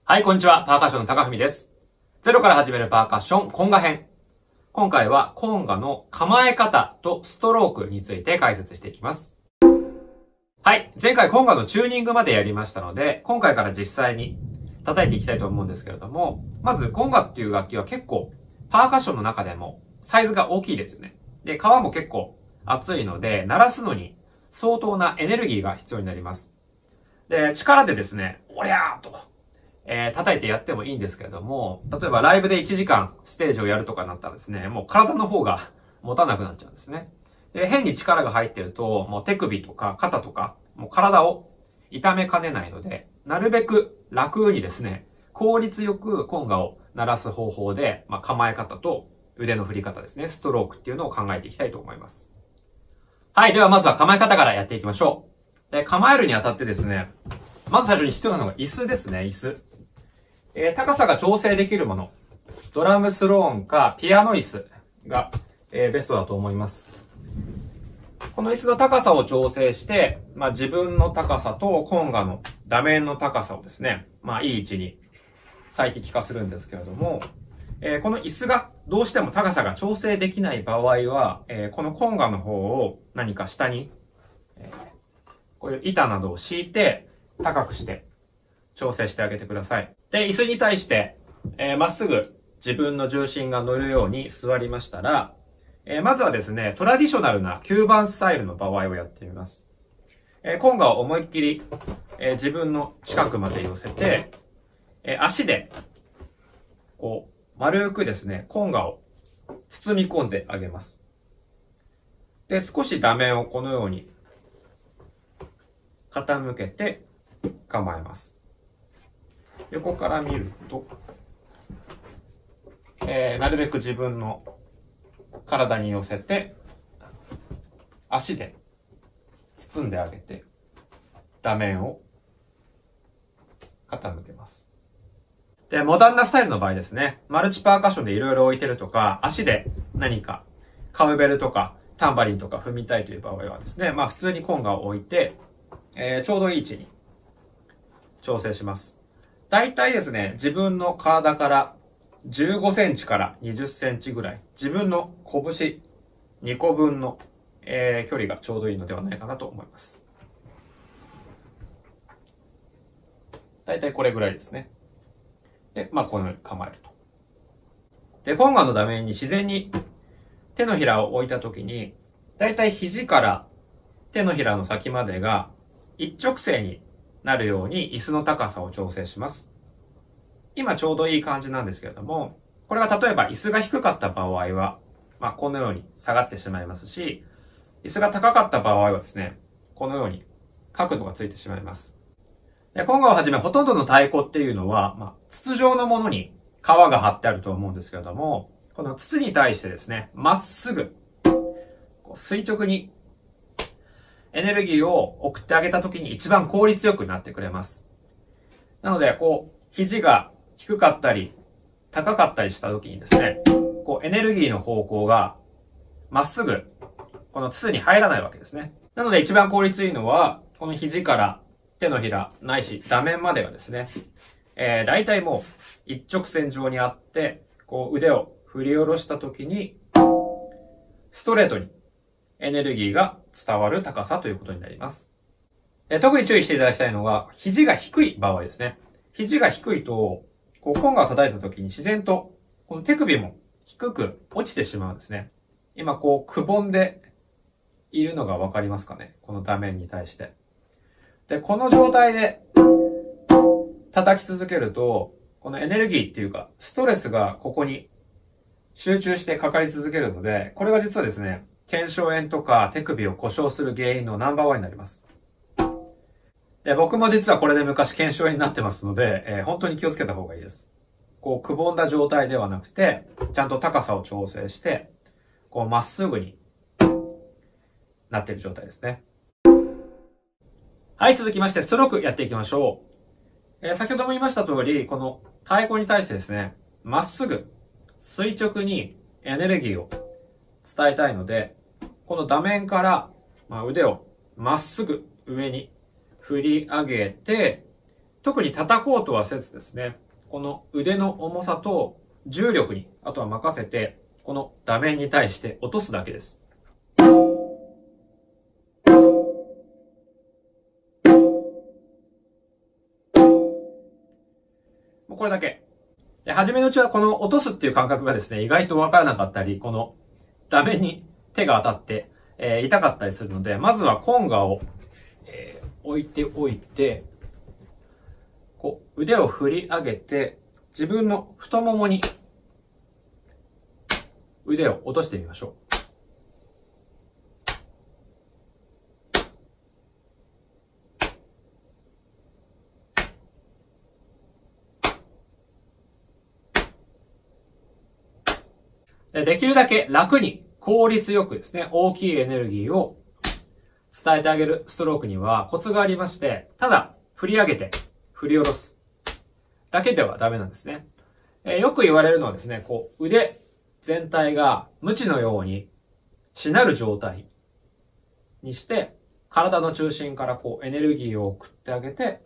はい、こんにちは。パーカッションの高文です。ゼロから始めるパーカッション、コンガ編。今回はコンガの構え方とストロークについて解説していきます。はい、前回コンガのチューニングまでやりましたので、今回から実際に叩いていきたいと思うんですけれども、まずコンガっていう楽器は結構パーカッションの中でもサイズが大きいですよね。で、皮も結構厚いので、鳴らすのに相当なエネルギーが必要になります。で、力でですね、おりゃーと叩いてやってもいいんですけれども、例えばライブで1時間ステージをやるとかになったらですね、もう体の方が持たなくなっちゃうんですね。で、変に力が入ってると、もう手首とか肩とか、もう体を痛めかねないので、なるべく楽にですね、効率よくコンガを鳴らす方法で、構え方と腕の振り方ですね、ストロークっていうのを考えていきたいと思います。はい、ではまずは構え方からやっていきましょう。で、構えるにあたってですね、まず最初に必要なのが椅子ですね、椅子。高さが調整できるもの。ドラムスローンかピアノ椅子が、ベストだと思います。この椅子の高さを調整して、自分の高さとコンガの打面の高さをですね、いい位置に最適化するんですけれども、この椅子がどうしても高さが調整できない場合は、このコンガの方を何か下に、こういう板などを敷いて高くして調整してあげてください。で、椅子に対して、まっすぐ自分の重心が乗るように座りましたら、まずはですね、トラディショナルな9番スタイルの場合をやってみます。コンガを思いっきり、自分の近くまで寄せて、足で、こう、丸くですね、コンガを包み込んであげます。で、少し打面をこのように傾けて構えます。横から見ると、なるべく自分の体に寄せて、足で包んであげて、打面を傾けます。で、モダンなスタイルの場合ですね、マルチパーカッションでいろいろ置いてるとか、足で何かカウベルとかタンバリンとか踏みたいという場合はですね、普通にコンガを置いて、ちょうどいい位置に調整します。だいたいですね、自分の体から15センチから20センチぐらい、自分の拳2個分の、距離がちょうどいいのではないかなと思います。だいたいこれぐらいですね。で、このように構えると。で、コンガの打面に自然に手のひらを置いたときに、だいたい肘から手のひらの先までが一直線になるように椅子の高さを調整します。今ちょうどいい感じなんですけれども、これが例えば椅子が低かった場合は、このように下がってしまいますし、椅子が高かった場合はですね、このように角度がついてしまいます。で、コンガをはじめほとんどの太鼓っていうのは、筒状のものに皮が張ってあると思うんですけれども、この筒に対してですね、まっすぐ、垂直にエネルギーを送ってあげたときに一番効率よくなってくれます。なので、肘が低かったり、高かったりしたときにですね、エネルギーの方向がまっすぐ、この筒に入らないわけですね。なので一番効率いいのは、この肘から手のひらないし打面までがですね、だいたいもう一直線上にあって、腕を振り下ろしたときに、ストレートにエネルギーが伝わる高さということになります。特に注意していただきたいのが、肘が低い場合ですね。肘が低いと、コンガを叩いたときに自然と、この手首も低く落ちてしまうんですね。今くぼんでいるのがわかりますかね、この打面に対して。で、この状態で叩き続けると、このエネルギーっていうか、ストレスがここに集中してかかり続けるので、これが実はですね、腱鞘炎とか手首を故障する原因のナンバーワンになります。で、僕も実はこれで昔腱鞘炎になってますので、本当に気をつけた方がいいです。くぼんだ状態ではなくて、ちゃんと高さを調整して、まっすぐになっている状態ですね。はい、続きまして、ストロークやっていきましょう。先ほども言いました通り、この太鼓に対してですね、まっすぐ、垂直にエネルギーを伝えたいので、この打面から、腕をまっすぐ上に振り上げて、 特に叩こうとはせずですね、この腕の重さと重力に、あとは任せて、この打面に対して落とすだけです。もうこれだけ。で、初めのうちはこの落とすっていう感覚がですね、意外とわからなかったり、この打面に手が当たって、痛かったりするので、まずはコンガを、置いておいて、こう腕を振り上げて、自分の太ももに腕を落としてみましょう。できるだけ楽に効率よくですね、大きいエネルギーを伝えてあげるストロークにはコツがありまして、ただ振り上げて振り下ろすだけではダメなんですね。よく言われるのはですね、こう腕全体がムチのようにしなる状態にして、体の中心からこうエネルギーを送ってあげて、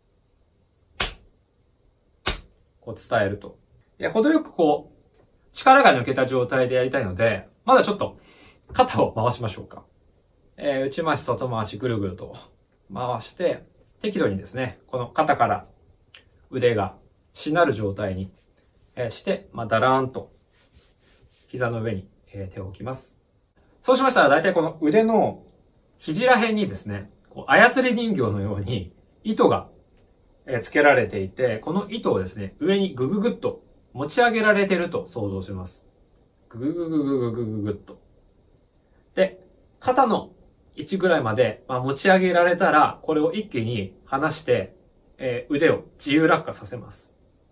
こう伝えると。程よくこう、力が抜けた状態でやりたいので、まだちょっと肩を回しましょうか。内回し外回しぐるぐると回して、適度にですね、この肩から腕がしなる状態にして、だらーんと膝の上に手を置きます。そうしましたら、だいたいこの腕の肘ら辺にですね、こう操り人形のように糸がつけられていて、この糸をですね、上にグググッと持ち上げられていると想像します。グググググググググッと。で、肩の位置ぐらいまで、持ち上げられたら、これを一気に離して、腕を自由落下させます。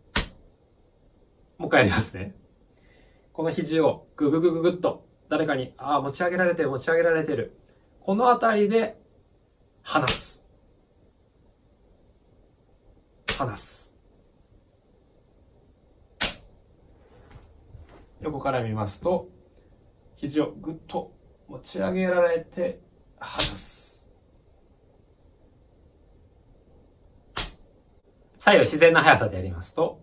もう一回やりますね。この肘をグググググッと誰かに、持ち上げられてる、持ち上げられてる。このあたりで離す。離す。横から見ますと、肘をぐっと持ち上げられて離す。左右自然な速さでやりますと、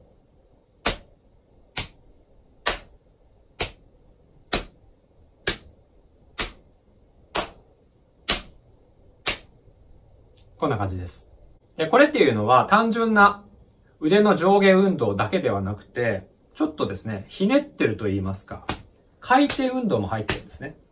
こんな感じです。で、これっていうのは単純な腕の上下運動だけではなくて、ちょっとですね、ひねってると言いますか、回転運動も入ってるんですね。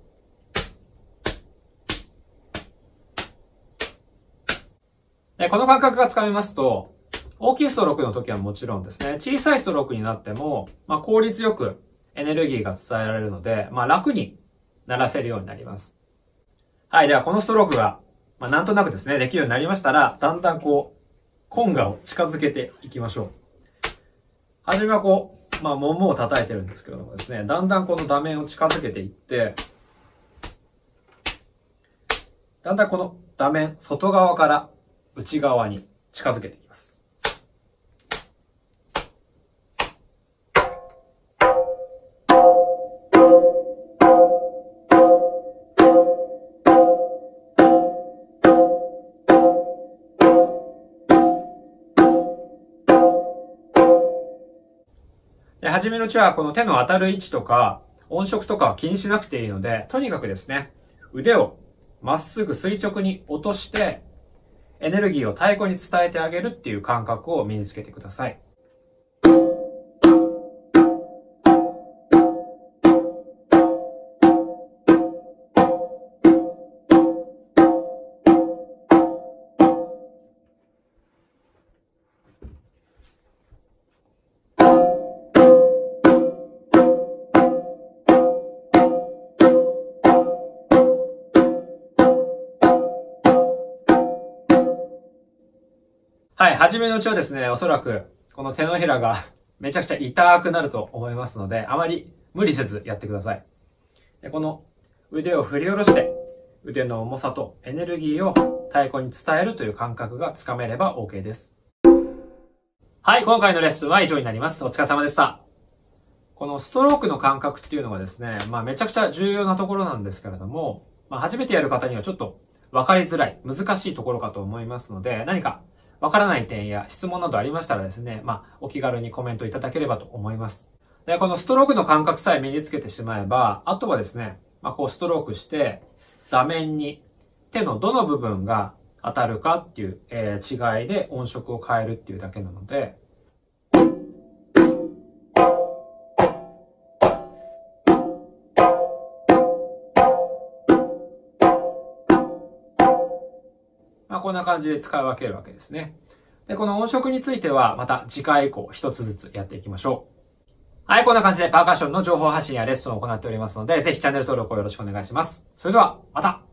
で、この感覚がつかめますと、大きいストロークの時はもちろんですね、小さいストロークになっても、効率よくエネルギーが伝えられるので、楽に鳴らせるようになります。はい、ではこのストロークがなんとなくですね、できるようになりましたら、だんだんコンガを近づけていきましょう。はじめはももを叩いてるんですけれどもですね、だんだんこの打面を近づけていって、だんだんこの打面、外側から内側に近づけていきます。初めのうちはこの手の当たる位置とか音色とかは気にしなくていいので、とにかくですね、腕をまっすぐ垂直に落としてエネルギーを太鼓に伝えてあげるっていう感覚を身につけてください。はい、初めのうちはですね、おそらくこの手のひらがめちゃくちゃ痛くなると思いますので、あまり無理せずやってください。で、この腕を振り下ろして、腕の重さとエネルギーを太鼓に伝えるという感覚がつかめれば OK です。はい、今回のレッスンは以上になります。お疲れ様でした。このストロークの感覚っていうのがですね、めちゃくちゃ重要なところなんですけれども、初めてやる方にはちょっと分かりづらい、難しいところかと思いますので、何かわからない点や質問などありましたらですね、お気軽にコメントいただければと思います。で、このストロークの感覚さえ身につけてしまえば、あとはですね、こうストロークして、打面に手のどの部分が当たるかっていう、違いで音色を変えるっていうだけなので、こんな感じで使い分けるわけですね。で、この音色についてはまた次回以降一つずつやっていきましょう。はい、こんな感じでパーカッションの情報発信やレッスンを行っておりますので、ぜひチャンネル登録をよろしくお願いします。それでは、また